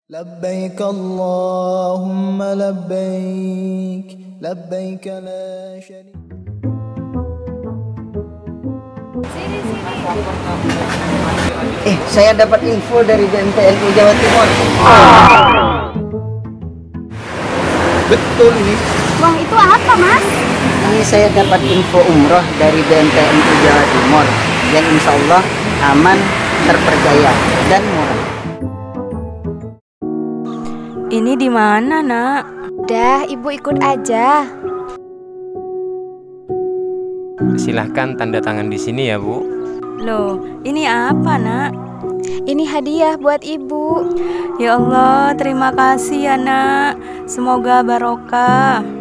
لبيك اللهم لبيك لبيك لا شريك. Saya dapat info dari BMTNU Jawa Timur. Betul ini. Wah, itu apa, Mas? Ini saya dapat info umroh dari BMTNU Jawa Timur yang insya Allah aman, terpercaya, dan murah. Ini di mana, Nak? Udah, Ibu ikut aja. Silahkan tanda tangan di sini ya, Bu. Loh, ini apa, Nak? Ini hadiah buat Ibu. Ya Allah, terima kasih ya, Nak. Semoga barokah.